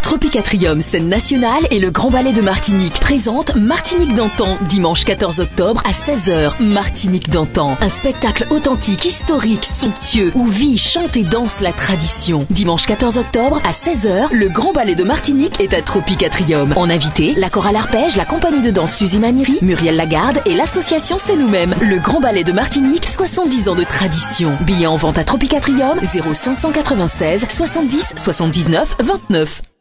Tropicatrium, scène nationale et le Grand Ballet de Martinique présente Martinique d'antan, dimanche 14 octobre à 16h. Martinique d'antan, un spectacle authentique, historique, somptueux, où vit, chante et danse la tradition. Dimanche 14 octobre à 16h, le Grand Ballet de Martinique est à Tropicatrium. En invité, la chorale arpège, la compagnie de danse Suzy Maniri, Muriel Lagarde et l'association C'est nous-mêmes. Le Grand Ballet de Martinique, 70 ans de tradition. Billets en vente à Tropicatrium, 0596 70 79 29.